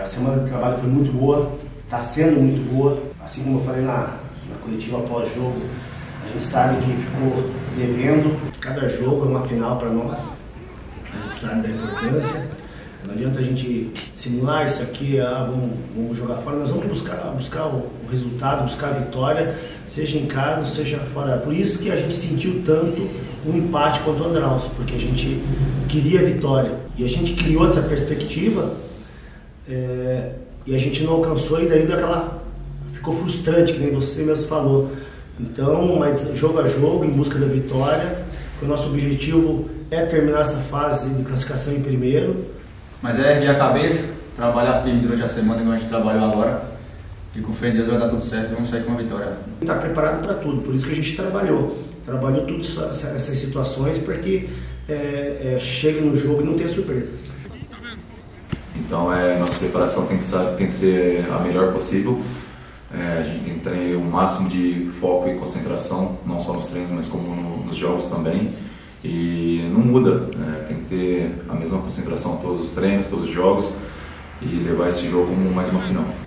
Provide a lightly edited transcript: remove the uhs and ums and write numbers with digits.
semana de trabalho foi muito boa, está sendo muito boa. Assim como eu falei na coletiva pós-jogo, a gente sabe que ficou devendo. Cada jogo é uma final para nós, a gente sabe da importância. Não adianta a gente simular isso aqui, vamos jogar fora, nós vamos buscar o resultado, buscar a vitória, seja em casa ou seja fora. Por isso que a gente sentiu tanto um empate contra o Andráus, porque a gente queria a vitória. E a gente criou essa perspectiva e a gente não alcançou, e daí ficou frustrante, que nem você mesmo falou. Então, mas jogo a jogo, em busca da vitória, o nosso objetivo é terminar essa fase de classificação em primeiro. Mas é erguer a cabeça, trabalhar firme durante a semana, igual a gente trabalhou agora, e com fé em Deus vai dar tudo certo, vamos sair com uma vitória. Está preparado para tudo, por isso que a gente trabalhou tudo essas situações para que chegue no jogo e não tenha surpresas. Então nossa preparação tem que ser a melhor possível. A gente tem que ter o máximo de foco e concentração, não só nos treinos, mas como nos jogos também. E não muda, tem que ter a mesma concentração em todos os treinos, todos os jogos, e levar esse jogo como mais uma final.